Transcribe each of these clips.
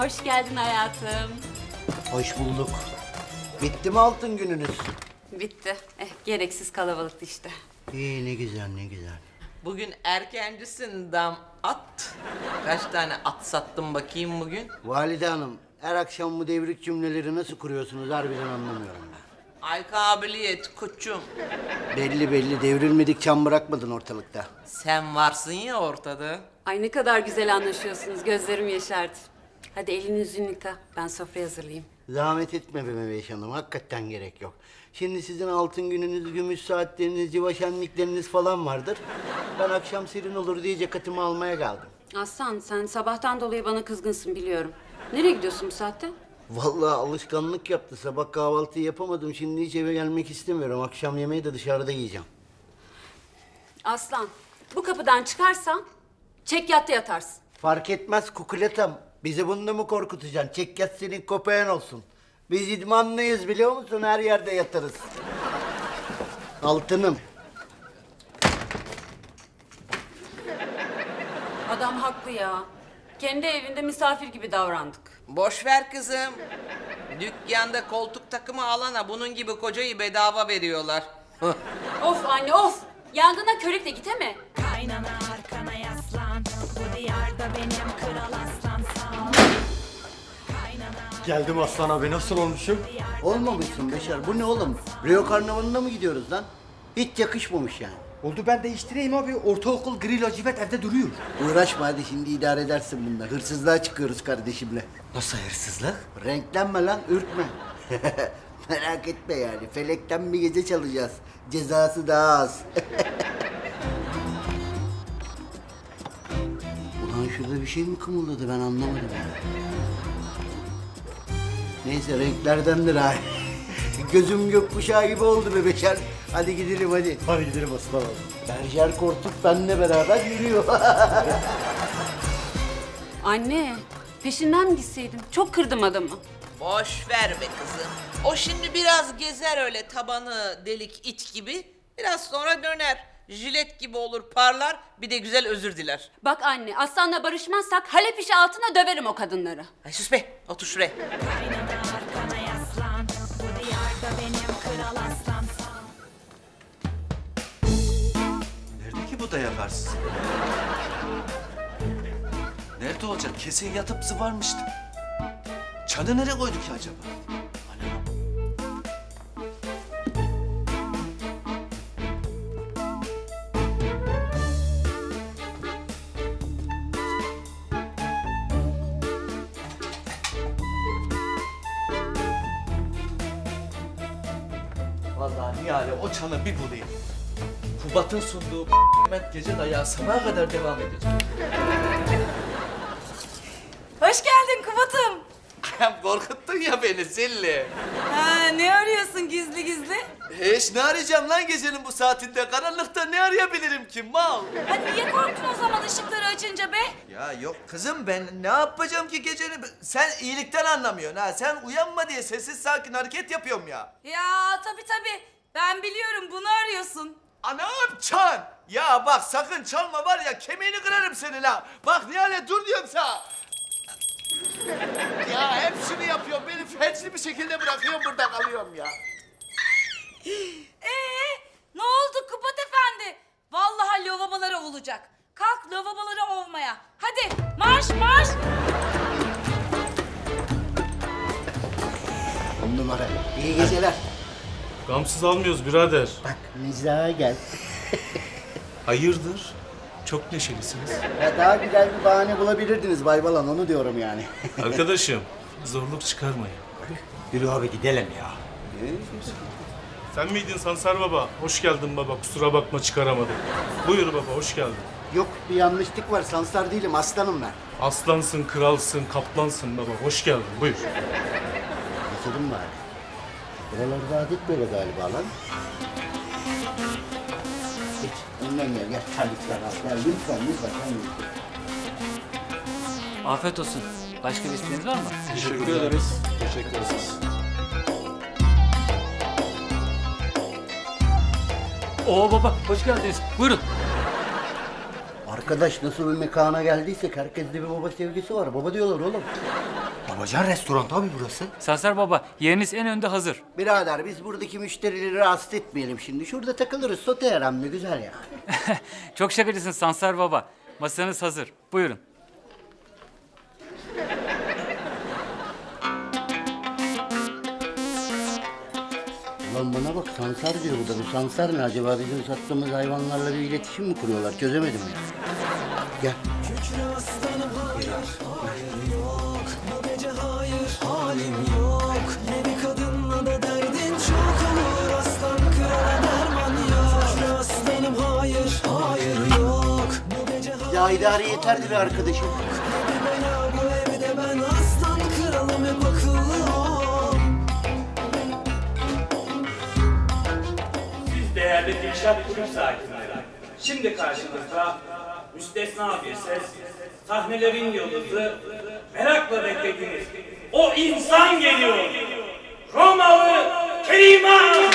Hoş geldin hayatım. Hoş bulduk. Bitti mi altın gününüz? Bitti. Gereksiz kalabalıktı işte. İyi, ne güzel, ne güzel. Bugün erkencisin dam at. Kaç tane at sattın bakayım bugün? Valide Hanım, her akşam bu devrik cümleleri nasıl kuruyorsunuz harbiden anlamıyorum ben. Ay kabiliyet koçum. Belli belli devrilmedik çam bırakmadın ortalıkta. Sen varsın ya ortada. Ay ne kadar güzel anlaşıyorsunuz. Gözlerim yaşardı. Hadi elini yüzünü yıka. Ben sofrayı hazırlayayım. Zahmet etme be Meveş Hanım, hakikaten gerek yok. Şimdi sizin altın gününüz, gümüş saatleriniz, civa şenlikleriniz falan vardır. Ben akşam serin olur diye ceketimi almaya geldim. Aslan sen sabahtan dolayı bana kızgınsın biliyorum. Nereye gidiyorsun bu saatte? Vallahi alışkanlık yaptı. Sabah kahvaltıyı yapamadım. Şimdi hiç eve gelmek istemiyorum. Akşam yemeği de dışarıda yiyeceğim. Aslan bu kapıdan çıkarsan çekyatta yatarsın. Fark etmez kukuletam. Bizi bunda mı korkutacaksın? Çekyat senin köpeğin olsun. Biz idmanlıyız biliyor musun? Her yerde yatarız. Altınım. Adam haklı ya. Kendi evinde misafir gibi davrandık. Boş ver kızım. Dükkanda koltuk takımı alana bunun gibi kocayı bedava veriyorlar. Of anne of! Yangına körükle git mi? Kaynana arkana yaslan. Bu diyarda benim kral aslansam. Geldim Aslan abi, nasıl olmuşum? Olmamışsın Beşer. Bu ne oğlum? Rio Karnavalı'na mı gidiyoruz lan? Hiç yakışmamış yani. Oldu, ben değiştireyim abi. Ortaokul gri lacivert evde duruyor. Uğraşma hadi, şimdi idare edersin bununla. Hırsızlığa çıkıyoruz kardeşimle. Nasıl hırsızlık? Renklenme lan, ürkme. Merak etme yani. Felekten bir gece çalacağız. Cezası daha az. Ulan şurada bir şey mi kımıldadı, ben anlamadım yani. Neyse, renklerdendir ha. Gözüm gökkuşağı gibi oldu be Beşer. Hadi gidelim hadi. Hadi gidelim Aslan abi. Berjer Korkut benimle beraber yürüyor. Anne peşinden mi gitseydim? Çok kırdım adamı. Boş ver be kızım. O şimdi biraz gezer öyle tabanı delik it gibi. Biraz sonra döner. Jilet gibi olur parlar, bir de güzel özür diler. Bak anne Aslan'la barışmazsak Halep işi altına döverim o kadınları. Ay sus be, otur şuraya. Kaynana arkana yaslan. Bu diyarda benim kral aslansam. Nerede ki bu dayak arsız? Nerede olacak? Kesin yatıp zıvarmıştı. Çanı nereye koydu ki acaba? Anam. Vallahi Nihale o çanı bir bulayım. Kubat'ın sunduğu gece dayağı sabaha kadar devam edecek. Hoş geldin Kubat'ım. Korkuttun ya beni Zilli. Ha, ne arıyorsun gizli gizli? Hiç ne arayacağım lan gecenin bu saatinde? Karanlıkta ne arayabilirim ki mal? Ha, niye korktun o zaman ışıkları açınca be? Ya yok kızım, ben ne yapacağım ki gecenin? Sen iyilikten anlamıyorsun ha. Sen uyanma diye sessiz sakin hareket yapıyorum ya. Ya tabii. Ben biliyorum bunu arıyorsun. Anam çan! Ya bak sakın çalma var ya, kemiğini kırarım senin ha. Bak Nihale dur diyorum sana. Ya hep şunu yapıyorum. Beni felçli bir şekilde bırakıyorum, burada kalıyorum ya. Ne oldu Kubat efendi? Vallahi lavaboları olacak. Kalk lavaboları ovmaya. Hadi marş. On numara. İyi geceler. Gamsız almıyoruz birader. Bak mizaha gel. Hayırdır? Çok neşelisiniz. Ya daha güzel bir bahane bulabilirdiniz Bay Balan, onu diyorum yani. Arkadaşım, zorluk çıkarmayın. Yürü abi gidelim ya. Sen miydin Sansar baba? Hoş geldin baba, kusura bakma çıkaramadım. Buyur baba, hoş geldin. Yok, bir yanlışlık var. Sansar değilim, aslanım ben. Aslansın, kralsın, kaplansın baba, hoş geldin, buyur. Geçelim bari. Buralarda adet böyle galiba lan. Geç, önden gel. Terlikler al. Gel lütfen. Afiyet olsun. Başka bir isteğiniz var mı? Teşekkür ederiz. Teşekkür ederiz. Oo baba, hoş geldiniz. Buyurun. Arkadaş nasıl bir mekana geldiysek herkeste bir baba sevgisi var. Baba diyorlar oğlum. Babacan restoran tabii burası. Sansar Baba, yeriniz en önde hazır. Birader biz buradaki müşterileri rahatsız etmeyelim şimdi. Şurada takılırız. Sote yaram ne güzel ya. Çok şakacısın Sansar Baba. Masanız hazır. Buyurun. Lan bana bak Sansar diyor burada. Bu Sansar ne acaba? Bizim sattığımız hayvanlarla bir iletişim mi kuruyorlar? Çözemedim ya. Gel. Ya idare yeterdi be arkadaşım. Siz değerli Dilşat Kulüp sakinleri. Şimdi karşınızda müstesna bir ses, sahnelerin yıldızı, merakla beklediğiniz o insan geliyor. Romalı Keriman!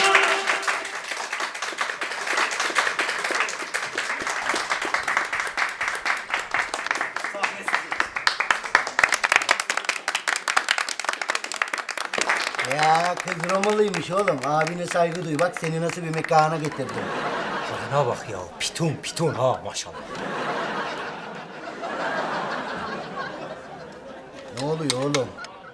Ya kız Romalıymış oğlum. Abine saygı duy. Bak seni nasıl bir mekana getirdim. Kadına bak ya. Piton ha maşallah. Ne oluyor oğlum?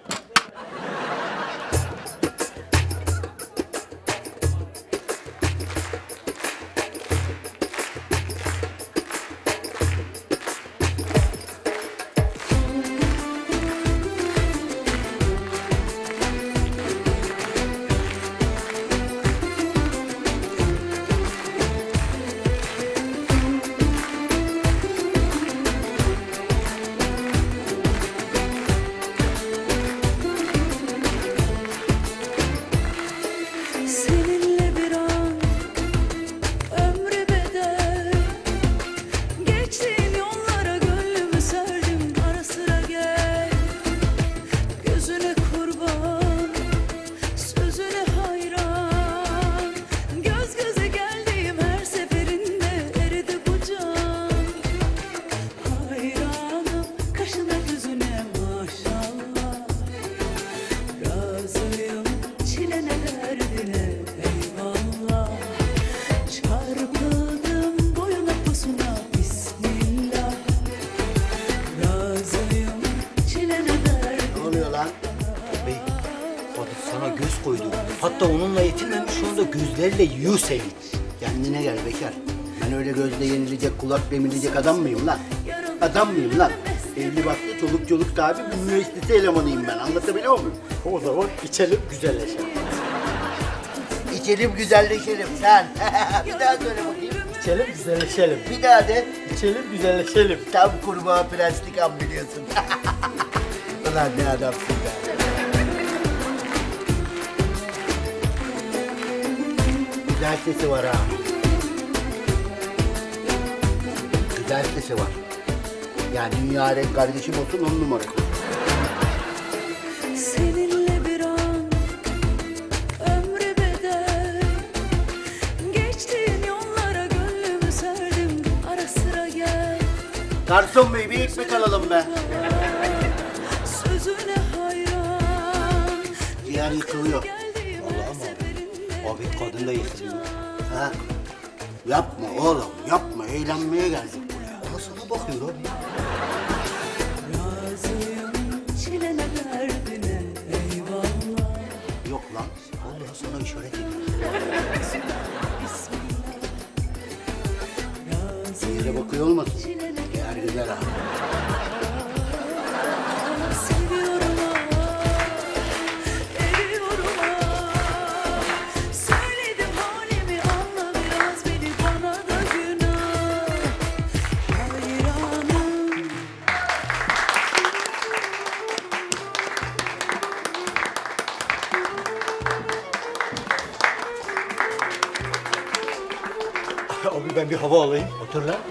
Seninle bir an ömre bedel, geçtiğim yollara gönlümü serdim, ara sıra gel. Gözüne kurban, sözüne hayran, göz göze geldiğim her seferinde eridi bu can. Hayranım kaşına gözüne maşallah, razıyım çilene derdine eyvallah. Çarpıldım boyuna posuna bismillah, razıyım çilene derdine. Ne oluyor lan? Bey, Fatih sana göz koydu. Hatta onunla yetinmemiş, onu da gözleriyle yiyor seni. Kendine gel bekar. Ben öyle gözle yenilecek, kulak demilecek adam mıyım lan? Adam mıyım lan? Evli barklı, çoluk sahibi bir müessese elemanıyım ben. Anlatabiliyor muyum? O zaman içelim, güzelleşelim. İçelim güzelleşelim sen. Bir daha söyle bakayım. İçelim, güzelleşelim. Bir daha de. İçelim, güzelleşelim. Tam kurbağa prenslik an biliyorsun. Ulan ne adamsın be. Güzel sesi var ha. Güzel sesi var. Yani dünya renk kardeşim olsun 10 numara. Seninle bir an ömre bedel, geçtiğim yollara gönlümü serdim, ara sıra gel. Garson bey bir ekmek alalım be. Sözüne hayran, Ciğer yıkılıyor. vallahi ama Abi kadın da yıkılıyor. Ha? Yapma oğlum yapma. Eğlenmeye geldik buraya. Ama sana bakıyor abi. razıyım çilene derdine eyvallah. Yok lan. Vallahi sana işaret ediyor. Yere bakıyor olmasın. Ciğer güzel ha. Seviyorum eriyorum söyledim halimi anla biraz beni, bana da günah. Hayranım. Abi ben bir hava alayım. Otur lan.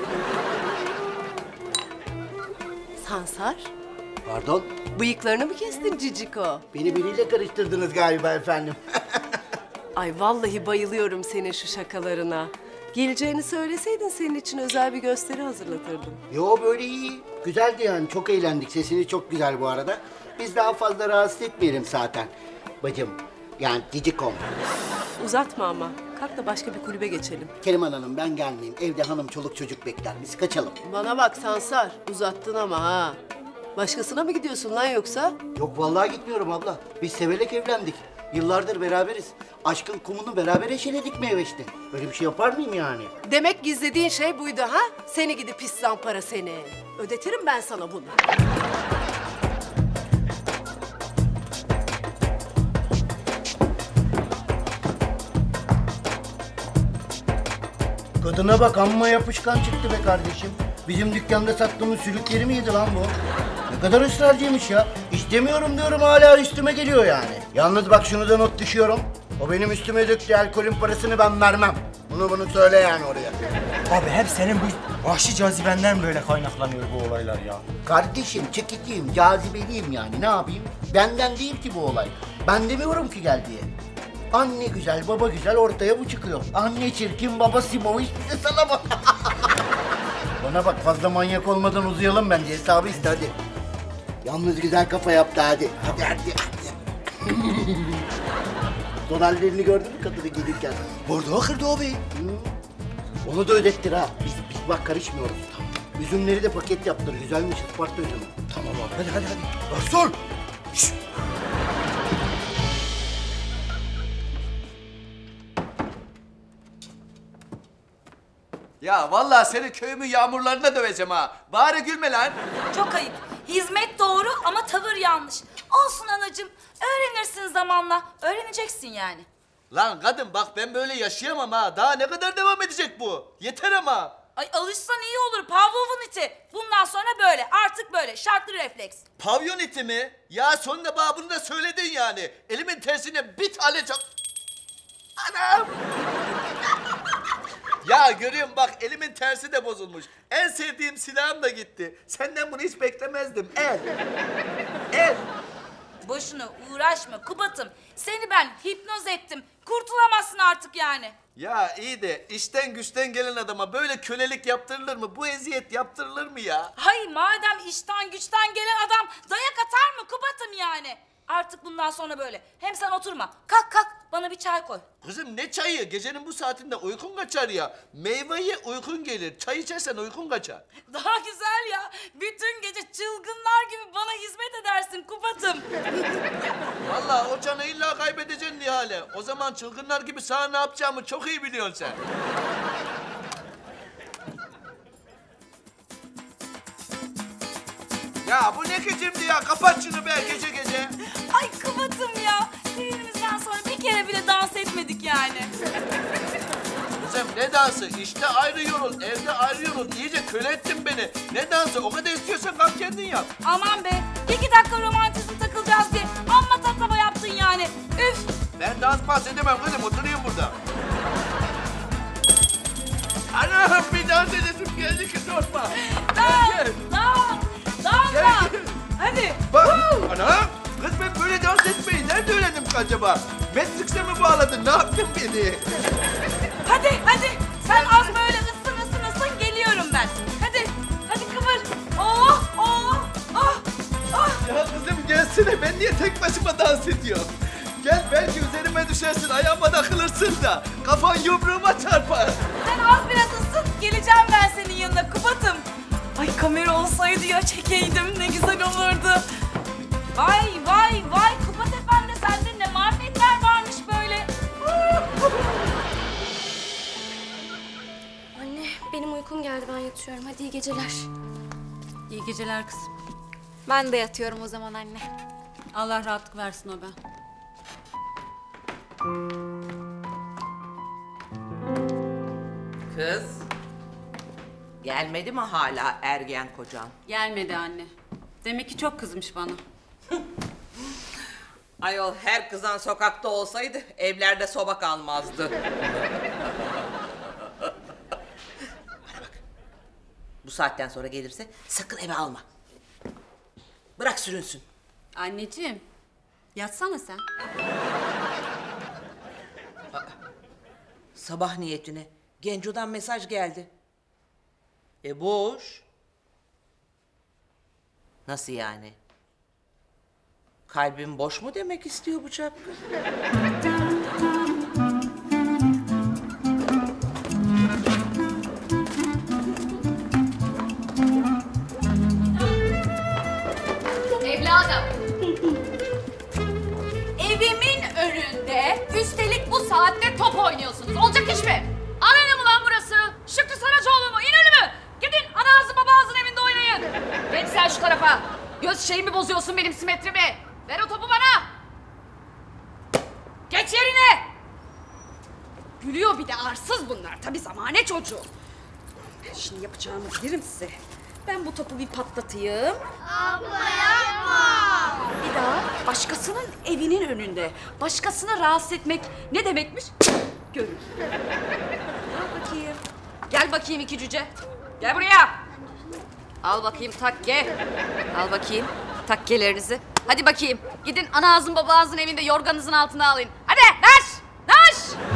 Sansar, Pardon. bıyıklarını mı kestin Ciciko? Beni biriyle karıştırdınız galiba efendim. Ay vallahi bayılıyorum senin şu şakalarına. Geleceğini söyleseydin senin için özel bir gösteri hazırlatırdım. Yo böyle iyi. Güzeldi yani. Çok eğlendik. Sesiniz çok güzel bu arada. Biz daha fazla rahatsız etmeyelim zaten. Bacım yani Cicikom. Uzatma ama. Kalk da başka bir kulübe geçelim. Keriman Hanım ben gelmeyeyim. Evde hanım çoluk çocuk bekler. Biz kaçalım. Bana bak Sansar. Uzattın ama ha. Başkasına mı gidiyorsun lan yoksa? Yok vallahi gitmiyorum abla. Biz severek evlendik. Yıllardır beraberiz. Aşkın kumunu beraber eşeledik meyveşti. Böyle bir şey yapar mıyım yani? Demek gizlediğin şey buydu ha? Seni gidi pis zampara seni. Ödetirim ben sana bunu. Kadına bak amma yapışkan çıktı be kardeşim. Bizim dükkanda sattığımız sülük yeri miydi lan bu? Ne kadar ısrarcıymış ya. İstemiyorum diyorum hala üstüme geliyor yani. Yalnız bak şunu da not düşüyorum. O benim üstüme döktüğü alkolün parasını ben vermem. Bunu söyle yani oraya. Abi hep senin bu vahşi cazibenden böyle kaynaklanıyor bu olaylar ya. Kardeşim çekiciyim, cazibeliyim yani ne yapayım? Benden değil ki bu olay. Ben demiyorum ki gel diye. Anne güzel, baba güzel ortaya bu çıkıyor. Anne çirkin, baba simoviş bize sana bak. Bana bak fazla manyak olmadan uzayalım bence hesabı iste hadi. Yalnız güzel kafa yaptı hadi. Hadi. Son hallerini gördün mü kadını gelirken? Bordo kırdı o bey. Onu da ödettir ha. Biz bak karışmıyoruz. Üzümleri de paket yaptır. Güzelmiş Isparta üzümü. Tamam abi hadi. Garson! Şşş! Ya vallahi seni köyümün yağmurlarına döveceğim ha. Bari gülme lan. Çok ayıp. Hizmet doğru ama tavır yanlış. Olsun anacığım. Öğrenirsin zamanla. Öğreneceksin yani. Lan kadın bak ben böyle yaşayamam ha. Daha ne kadar devam edecek bu? Yeter ama. Ay alışsan iyi olur. Pavlov'un iti. Bundan sonra böyle. Artık böyle. Şartlı refleks. Pavyon iti mi? Ya sonunda bana bunu da söyledin yani. Elimin tersine bir tane çok... Anam! Ya görüyorum bak elimin tersi de bozulmuş. En sevdiğim silahım da gitti. Senden bunu hiç beklemezdim. El. Boşuna uğraşma Kubat'ım. Seni ben hipnoz ettim. Kurtulamazsın artık yani. Ya iyi de işten güçten gelen adama böyle kölelik yaptırılır mı? Bu eziyet yaptırılır mı ya? Hay madem işten güçten gelen adam dayak atar mı Kubat'ım yani? Artık bundan sonra böyle. Hem sen oturma. Kalk bana bir çay koy. Kızım ne çayı? Gecenin bu saatinde uykun kaçar ya. Meyveyi uykun gelir. Çay içersen uykun kaçar. Daha güzel ya. Bütün gece çılgınlar gibi bana hizmet edersin Kubat'ım. Vallahi o canı illa kaybedeceksin Nihale. O zaman çılgınlar gibi sana ne yapacağımı çok iyi biliyorsun sen. Ya bu ne gecemdi ya? Kapat şunu be gece. Ay Kubat'ım ya. Düğünümüzden sonra bir kere bile dans etmedik yani. Kızım ne dansı? İşte ayrı yorul, evde ayrı yorul. İyice köle ettin beni. Ne dansı? O kadar istiyorsan kalk kendin yap. Aman be. 2 dakika romantizm takılacağız diye. Amma tatlama yaptın yani. Üf. Ben dans bahsedemem kızım. Oturayım burada. Anam bir dans edesim geldi ki sorma. Dans. Hadi. Bak anam. Kız ben böyle dans etmeyi nerede öğrendim ki acaba? Matrix'e mi bağladın? Ne yaptın beni? Hadi. Sen az böyle ısın geliyorum ben. Hadi kıvır. Oh. Ya kızım gelsene. Ben niye tek başıma dans ediyorum? Gel belki üzerime düşersin, ayağıma takılırsın da. Kafan yumruğuma çarpar. Sen az biraz ısın. Geleceğim ben senin yanına Kubat'ım. Ay kamera olsaydı ya çekeydim ne güzel olurdu. Vay Kubat Efendi sende ne marifetler varmış böyle. Anne benim uykum geldi ben yatıyorum. Hadi iyi geceler. İyi geceler kızım. Ben de yatıyorum o zaman anne. Allah rahatlık versin o be. Kız. Gelmedi mi hala ergen kocan? Gelmedi anne. Demek ki çok kızmış bana. Ayol her kızan sokakta olsaydı evlerde soba kalmazdı. Bana bak. Bu saatten sonra gelirse sakın eve alma. Bırak sürünsün. Anneciğim, yatsana sen. Sabah niyetine Genco'dan mesaj geldi. Boş. Nasıl yani? Kalbim boş mu demek istiyor bu çapkın? Evladım. Evimin önünde üstelik bu saatte top oynuyorsunuz. Olacak iş mi? Arena mı lan burası? Şükrü Saraçoğlu mu? İnönü mü? Gidin ananızın babanızın evinde oynayın. Geç sen şu tarafa. Göz şeyimi bozuyorsun benim simetrimi. Ver o topu bana. Geç yerine. Gülüyor bir de arsız bunlar. Tabii zamane çocuğu. Şimdi yapacağımı bilirim size. Ben bu topu bir patlatayım. Abla yapma. Bir daha başkasının evinin önünde başkasını rahatsız etmek ne demekmiş? Görün. Gel bakayım. Gel bakayım iki cüce. Gel buraya. Al bakayım takke. Al bakayım takkelerinizi. Hadi bakayım. Gidin ana ağzın baba ağzın evinde yorganınızın altına alın. Hadi naş. Naş.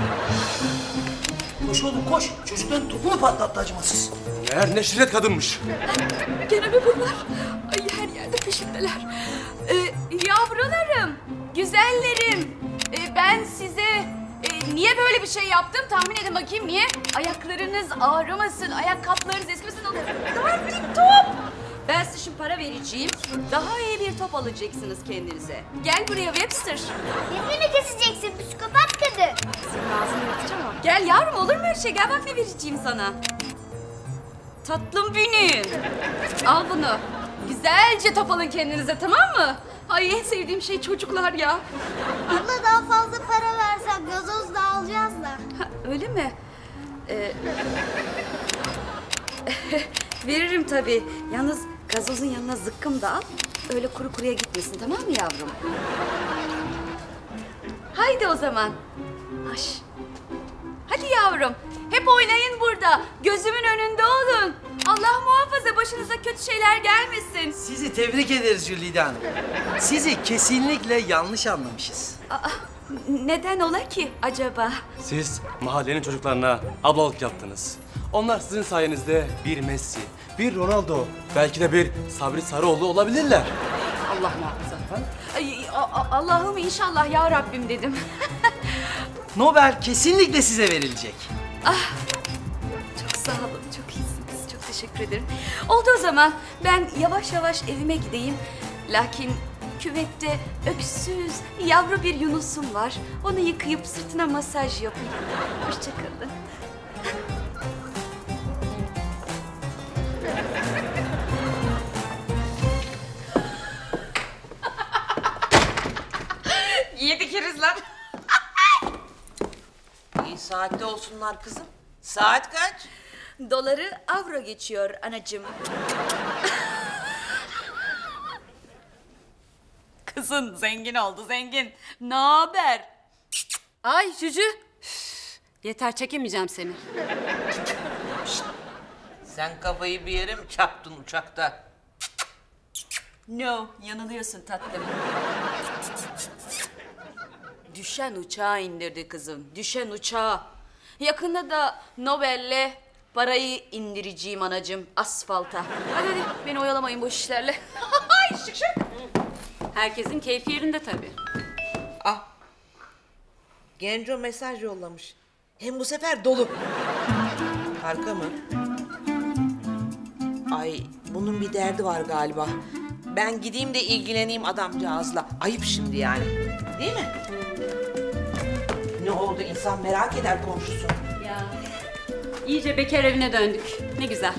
Koş oğlum koş. Çocukların topunu patlattı acımasız. Meğer Neşret kadınmış. Gene mi bunlar? Ay her yerde peşimdeler. Yavrularım, güzellerim. Ben size niye böyle bir şey yaptım? Tahmin edin bakayım niye? Ayaklarınız ağrımasın, ayakkabılarınız eskimesin. Daha bir top. Ben size şimdi para vereceğim. Daha iyi bir top alacaksınız kendinize. Gel buraya Webster. Beni keseceksin psikopat kadın. Senin ağzını yırtacağım ama. Gel yavrum olur mu öyle şey? Gel bak ne vereceğim sana. Tatlım benim. Al bunu. Güzelce top alın kendinize tamam mı? Ay en sevdiğim şey çocuklar ya. Abla daha fazla para versen gazoz da alacağız da. Ha, öyle mi? Veririm tabii. Yalnız gazozun yanına zıkkım da al. Öyle kuru kuruya gitmesin tamam mı yavrum? Haydi o zaman. Haş. Hadi yavrum. Hep oynayın burada. Gözümün önünde olun. Allah muhafaza başınıza kötü şeyler gelmesin. Sizi tebrik ederiz Jülide Hanım. Sizi kesinlikle yanlış anlamışız. Aa, neden ola ki acaba? Siz mahallenin çocuklarına ablalık yaptınız. Onlar sizin sayenizde bir Messi, bir Ronaldo, belki de bir Sabri Sarıoğlu olabilirler. Allah muhafaza. Ay, Allah'ım inşallah ya Rabbim dedim. Nobel kesinlikle size verilecek. Ah, çok sağ olun, çok iyisiniz. Çok teşekkür ederim. Oldu o zaman. Ben yavaş yavaş evime gideyim. Lakin küvette öksüz, yavru bir yunusum var. Onu yıkayıp sırtına masaj yapayım. Hoşça kalın. Yedi keriz lan. İyi saatte olsunlar kızım. Saat kaç? Doları avro geçiyor anacığım. Kızın zengin oldu zengin. Ne haber? Ay Cücü. Üf, yeter çekemeyeceğim seni. Sen kafayı bir yere mi çarptın uçakta? No, yanılıyorsun tatlım. Düşen uçağa indirdi kızım, düşen uçağa. Yakında da Nobel'le parayı indireceğim anacığım asfalta. Hadi beni oyalamayın bu işlerle. Ay şık şık. Herkesin keyfi yerinde tabii. Ah. Genco mesaj yollamış. Hem bu sefer dolu. Harika mı? Ay bunun bir derdi var galiba. Ben gideyim de ilgileneyim adamcağızla. Ayıp şimdi yani. Değil mi? Ne oldu insan merak eder komşusu. Ya iyice bekar evine döndük. Ne güzel.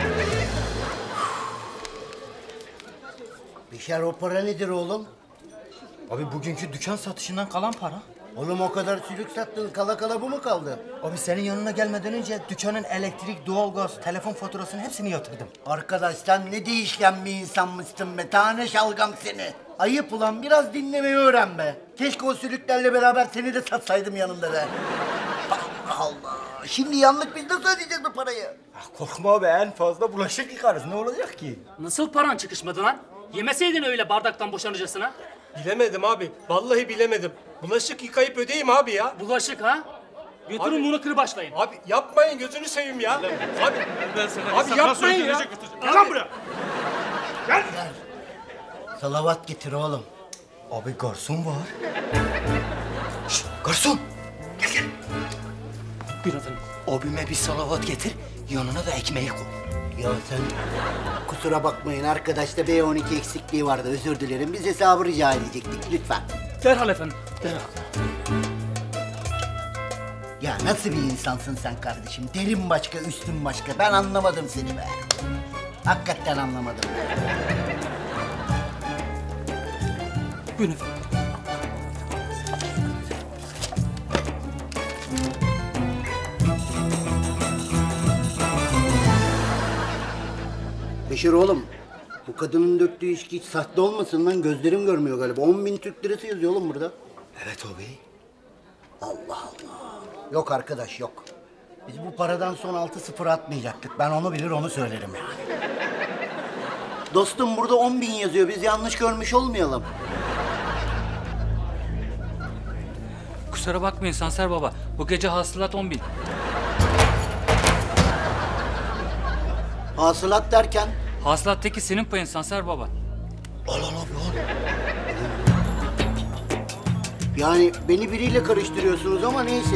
Beşer o para nedir oğlum? Abi bugünkü dükkan satışından kalan para. Oğlum o kadar sülük sattın kala kala bu mu kaldı? Abi senin yanına gelmeden önce dükkanın elektrik, doğalgaz, telefon faturasını hepsini yatırdım. Arkadaş sen ne değişken bir insanmışsın be tane şalgam seni. Ayıp ulan biraz dinlemeyi öğren be. Keşke o sülüklerle beraber seni de satsaydım yanımda be. Allah Allah. Şimdi yanlık biz nasıl ödeyeceğiz bu parayı? Korkma abi en fazla bulaşık yıkarız ne olacak ki? Nasıl paran çıkışmadı lan? Yemeseydin öyle bardaktan boşanırcasına. Bilemedim abi. Vallahi bilemedim. Bulaşık yıkayıp ödeyeyim abi ya. Bulaşık ha? Götürün bunu kırbaçlayın. Abi yapmayın gözünü seveyim ya. Abi, Ben sana abi hesap nasıl yapmayın ya. ödenecek götüreceğim. Gel lan buraya. Gel. Salavat getir oğlum. Abi garson var. Şşt, garson. Gel gel. Buyurun efendim. Abime bir salavat getir, yanına da ekmeği koy. Ya sen kusura bakmayın arkadaşta B12 eksikliği vardı, özür dilerim. Biz hesabı rica edecektik lütfen. Derhal efendim. Derhal. Ya nasıl bir insansın sen kardeşim? Derin başka, üstün başka. Ben anlamadım seni be. Hakikaten anlamadım. Buyurun efendim. Beşir oğlum, bu kadının döktüğü içki hiç sahte olmasın lan. Gözlerim görmüyor galiba. 10.000 Türk lirası yazıyor oğlum burada. Evet abi. Allah Allah. Yok arkadaş yok. Biz bu paradan son 6-0 atmayacaktık. Ben onu bilir onu söylerim yani. Dostum burada 10.000 yazıyor. Biz yanlış görmüş olmayalım. Kusura bakmayın Sansar Baba. Bu gece hasılat 10.000. Hasılat derken? Hasılattaki senin payın Sansar Baba. Al al abi al. Yani beni biriyle karıştırıyorsunuz ama neyse.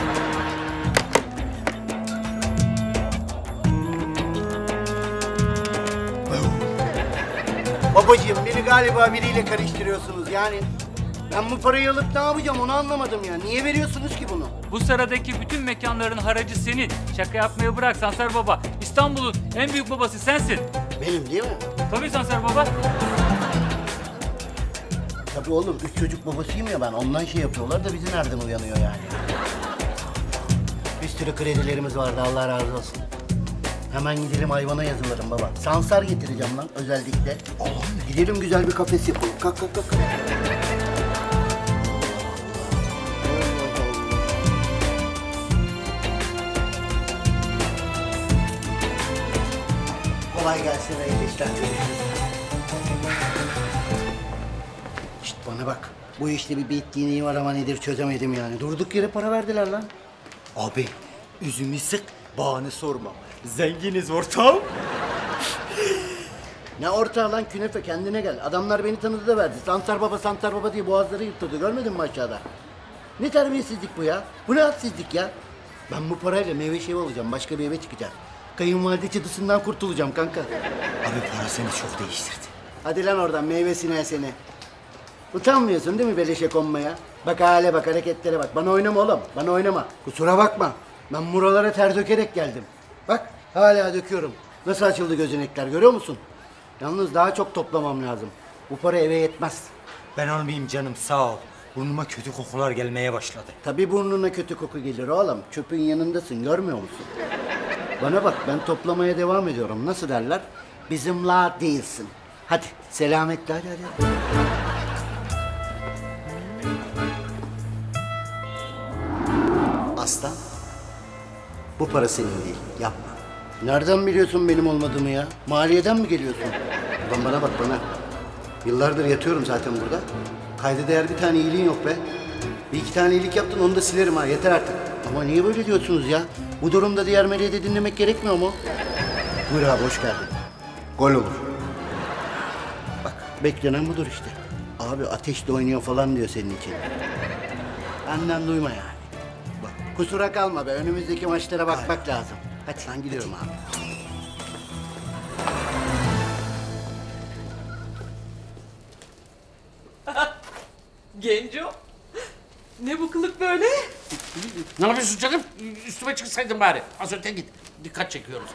Babacığım beni galiba biriyle karıştırıyorsunuz yani. Ben bu parayı alıp ne yapacağım onu anlamadım ya. Niye veriyorsunuz ki bunu? Bu sıradaki bütün mekanların haracı senin. Şaka yapmayı bırak Sansar Baba. İstanbul'un en büyük babası sensin. Benim değil mi? Tabii Sansar Baba. Tabii oğlum 3 çocuk babasıyım ya ben. Ondan şey yapıyorlar da bizi nereden uyanıyor yani? Bir sürü kredilerimiz vardı Allah razı olsun. Hemen gidelim hayvana yazılırım baba. Sansar getireceğim lan özellikle. Gidelim güzel bir kafes yapalım. Kalk kalk kalk. Kolay gelsin hayırlı işler. Şişt bana bak. Bu işte bir bittiğini var ama nedir çözemedim yani. Durduk yere para verdiler lan. Abi üzümü sık, bağını sorma. Zenginiz ortağım. Ne ortağı lan künefe kendine gel. Adamlar beni tanıdı da verdi. Sansar baba diye boğazları yırttırdı. Görmedin mi aşağıda? Ne terbiyesizlik bu ya? Bu ne hadsizlik ya? Ben bu parayla meyve şeyi alacağım. Başka bir eve çıkacağım. Kayınvalide çatısından kurtulacağım kanka. Abi para seni çok değiştirdi. Hadi lan oradan meyvesine seni. Utanmıyorsun değil mi beleşe konmaya? Bak hale bak hareketlere bak. Bana oynama oğlum. Bana oynama. Kusura bakma. Ben buralara ter dökerek geldim. Bak hala döküyorum. Nasıl açıldı gözenekler görüyor musun? Yalnız daha çok toplamam lazım. Bu para eve yetmez. Ben almayayım canım sağ ol. Burnuma kötü kokular gelmeye başladı. Tabii burnuna kötü koku gelir oğlum. Çöpün yanındasın görmüyor musun? Bana bak ben toplamaya devam ediyorum. Nasıl derler? Bizimla değilsin. Hadi selametle hadi. Aslan. Bu para senin değil. Yapma. Nereden biliyorsun benim olmadığımı ya? Maliyeden mi geliyorsun? Ulan bana bak bana. Yıllardır yatıyorum zaten burada. Kayda değer bir tane iyiliğin yok be. Bir iki tane iyilik yaptın onu da silerim ha. Yeter artık. Ama niye böyle diyorsunuz ya? Bu durumda diğer meleği de dinlemek gerekmiyor mu? Buyur abi hoş geldin. Gol olur. Bak beklenen budur işte. Abi ateşle oynuyor falan diyor senin için. Benden duyma yani. Bak kusura kalma be. Önümüzdeki maçlara bakmak lazım. Hadi sen gidiyorum abi. Genco. Ne bu kılık böyle? Ne yapıyorsun canım? Üstüme çıksaydın bari. Az öte git. Dikkat çekiyoruz.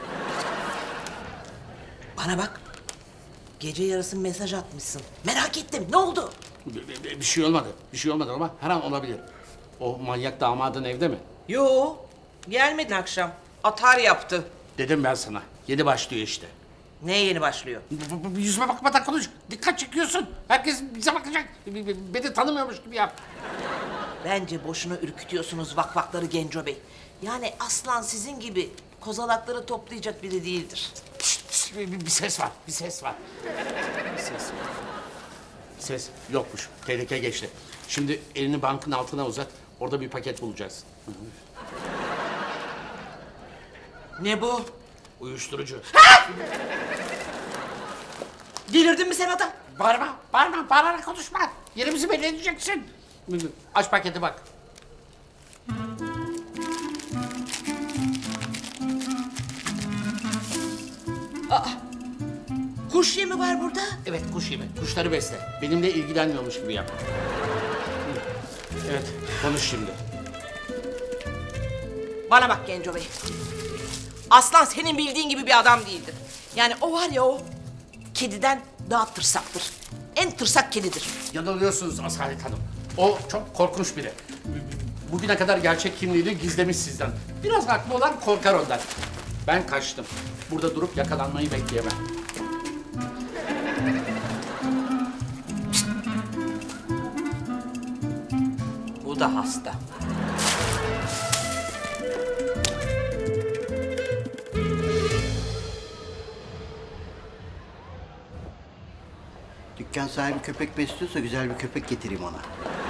Bana bak. Gece yarısı mesaj atmışsın. Merak ettim. Ne oldu? Bir şey olmadı. Bir şey olmadı ama her an olabilir. O manyak damadın evde mi? Yo. Gelmedin akşam. Atar yaptı. Dedim ben sana. Yeni başlıyor işte. Ne yeni başlıyor? Yüzüme bakmadan konuş. Dikkat çekiyorsun. Herkes bize bakacak. Beni tanımıyormuş gibi yap. Bence boşuna ürkütüyorsunuz vakvakları Genco Bey. Yani aslan sizin gibi kozalakları toplayacak biri değildir. Şişt, şişt, bir ses var. Bir ses var. Bir ses var. Ses yokmuş. Tehlike geçti. Şimdi elini bankın altına uzat. Orada bir paket bulacaksın. Ne bu? Uyuşturucu. Delirdin mi sen adam? Bağırarak konuşma. Yerimizi belli edeceksin. Aç paketi bak. Kuş yemi var burada. Evet, kuş yemi. Kuşları besle. Benimle ilgilenmiyormuş gibi yap. Evet, konuş şimdi. Bana bak Genco Bey. Aslan senin bildiğin gibi bir adam değildir. Yani o var ya o, kediden daha tırsaktır. En tırsak kedidir. Yanılıyorsunuz Asalet Hanım. O çok korkunç biri. Bugüne kadar gerçek kimliğini gizlemiş sizden. Biraz haklı olan korkar ondan. Ben kaçtım. Burada durup yakalanmayı bekleyemem. Bu da hasta. Dükkan sahibi köpek besliyorsa güzel bir köpek getireyim ona.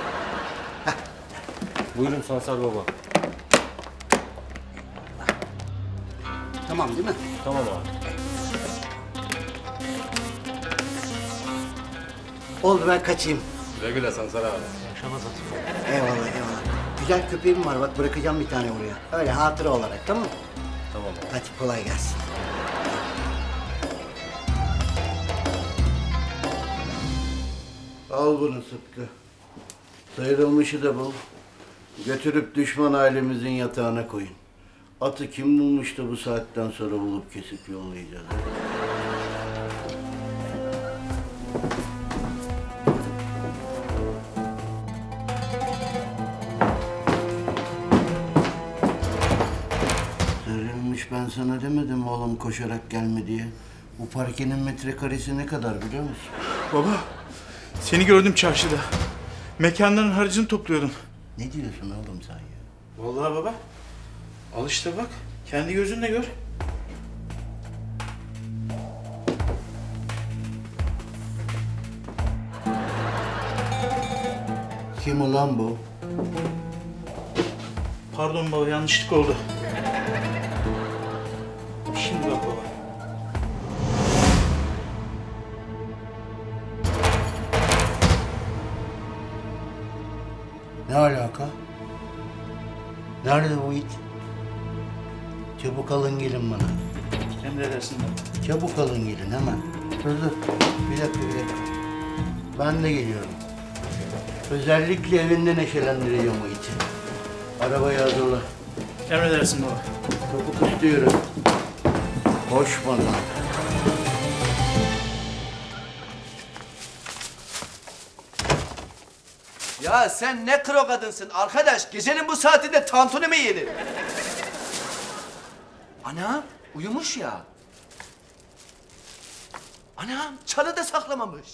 Buyurun Sansar Baba. Tamam değil mi? Tamam abi. Oldu, ben kaçayım. Güle güle Sansar abi. Eyvallah. Güzel köpeğim var, bak bırakacağım bir tane oraya. Öyle hatıra olarak, tamam mı? Tamam abi. Hadi kolay gelsin. Al bunu Sıtkı. Sıyrılmışı da bul. Götürüp düşman ailemizin yatağına koyun. Atı kim bulmuş da bu saatten sonra bulup kesip yollayacağız. Sıyrılmış, ben sana demedim oğlum koşarak gelme diye. Bu parkenin metrekaresi ne kadar biliyor musun? Baba, seni gördüm çarşıda. Mekanların harcını topluyordun. Ne diyorsun oğlum sen ya? Vallahi baba. Al işte bak. Kendi gözünle gör. Kim ulan bu? Pardon baba, yanlışlık oldu. Şimdi bak baba. Ne alaka? Nerede bu it? Çabuk alın gelin bana. Emredersin baba. Çabuk alın gelin hemen. Dur. Bir dakika. Ben de geliyorum. Özellikle evinde neşelendireceğim o iti. Arabayı hazırla. Emredersin baba. Çabuk istiyorum. Koşmadan. Ya sen ne kro kadınsın arkadaş? Gecenin bu saatinde tantuni mi yenir? Anam uyumuş ya. Anam çanı da saklamamış.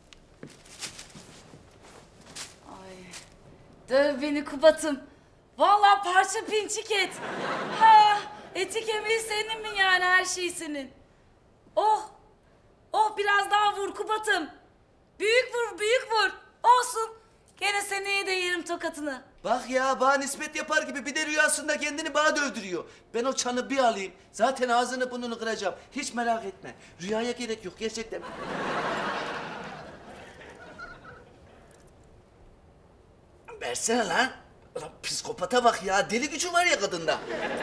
Döv beni Kubat'ım. Vallahi parça pinçik et. Ha, eti kemiği senin mi yani, her şey senin? Oh biraz daha vur Kubat'ım. Büyük vur. Olsun. Gene seneye de yerim tokatını. Bak ya bana nispet yapar gibi bir de rüyasında kendini bana dövdürüyor. Ben o çanı bir alayım. Zaten ağzını burnunu kıracağım. Hiç merak etme. Rüyaya gerek yok gerçekten. Versene lan. Ulan psikopata bak ya. Deli gücü var ya kadında.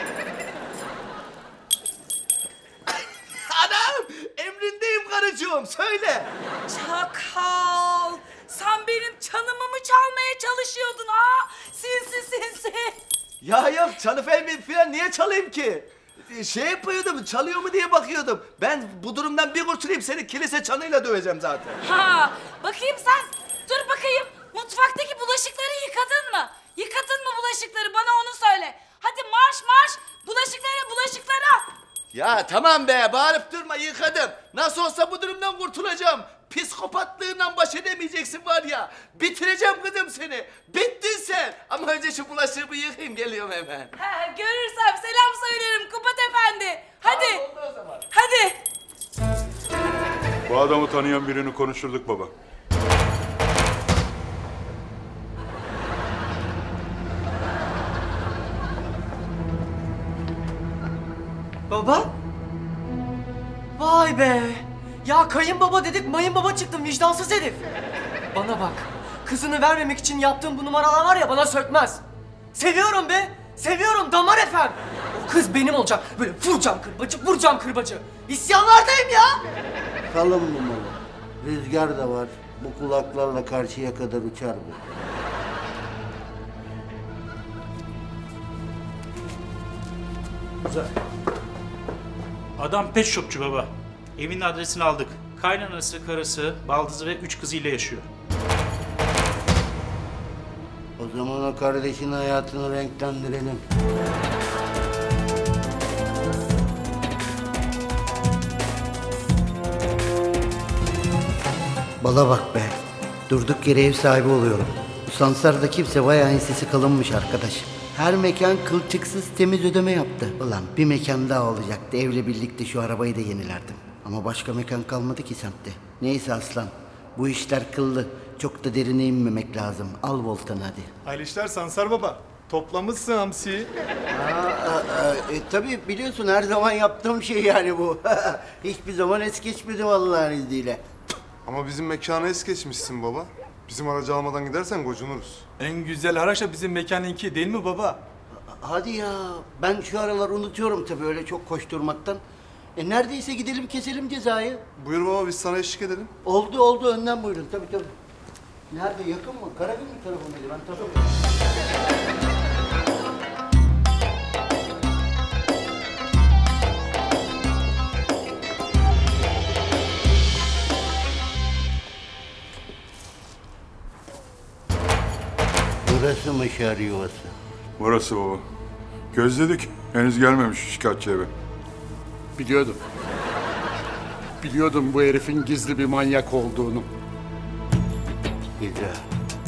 Anam! Emrindeyim karıcığım. Söyle. Çakal. Sen benim çanımı mı çalmaya çalışıyordun ha? Sinsi. Ya yok çanı falan niye çalayım ki? Şey yapıyordum, çalıyor mu diye bakıyordum. Ben bu durumdan bir kurtulayım, seni kilise çanıyla döveceğim zaten. Ha, bakayım sen. Dur bakayım. Mutfaktaki bulaşıkları yıkadın mı? Yıkadın mı bulaşıkları? Bana onu söyle. Hadi marş. Bulaşıklara. Ya tamam be, bağırıp durma, yıkadım. Nasıl olsa bu durumdan kurtulacağım. Psikopatlığından baş edemeyeceksin var ya. Bitireceğim kızım seni. Bittin sen. Ama önce şu bulaşığı yıkayayım, geliyorum hemen. Ha, görürsem selam söylerim Kubat Efendi. Hadi. Tamam, oldu o zaman. Hadi. Bu adamı tanıyan birini konuşturduk baba. Baba? Vay be! Ya kayınbaba dedik mayınbaba çıktım vicdansız herif. Bana bak. Kızını vermemek için yaptığım bu numaralar var ya bana sökmez. Seviyorum be! Seviyorum damar efem! O kız benim olacak. Böyle vuracağım kırbacı, vuracağım kırbacı. İsyanlardayım ya! Kalın bu malı. Rüzgar da var. Bu kulaklarla karşıya kadar uçar bu. Güzel. Adam pet shopçu baba. Evin adresini aldık. Kaynanası, karısı, baldızı ve 3 kızıyla yaşıyor. O zaman o kardeşin hayatını renklendirelim. Bala bak be. Durduk yere ev sahibi oluyorum. Bu Sansar'da kimse bayağı ensesi kalınmış arkadaş. Her mekan kılçıksız temiz ödeme yaptı. Ulan bir mekan daha olacaktı. Evle birlikte şu arabayı da yenilerdim. Ama başka mekan kalmadı ki semtte. Neyse aslan. Bu işler kıllı. Çok da derine inmemek lazım. Al voltanı hadi. Hayırlı işler Sansar baba. Toplamışsın hamsiyi. Tabii biliyorsun her zaman yaptığım şey yani bu. Hiçbir zaman es geçmedi vallahi izniyle. Ama bizim mekanı es geçmişsin baba. Bizim aracı almadan gidersen gocunuruz. En güzel araç da bizim mekanınki değil mi baba? Hadi ya. Ben şu aralar unutuyorum tabii öyle çok koşturmaktan. Neredeyse gidelim keselim cezayı. Buyur baba biz sana eşlik edelim. Oldu önden buyurun tabii. Nerede yakın mı? Karagümrük tarafındaydı ben tabii. Burası mı şer yuvası? Burası baba. Gözledik. Henüz gelmemiş şikayetçi eve. Biliyordum. Biliyordum bu herifin gizli bir manyak olduğunu. Güzel.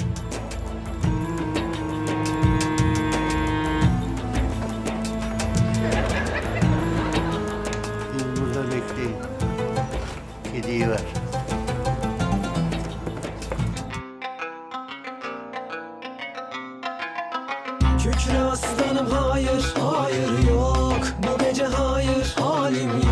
Siz burada bekleyin. Kediyi ver. Kükre aslanım hayır, hayır yok. Bu gece hayır, halim yok.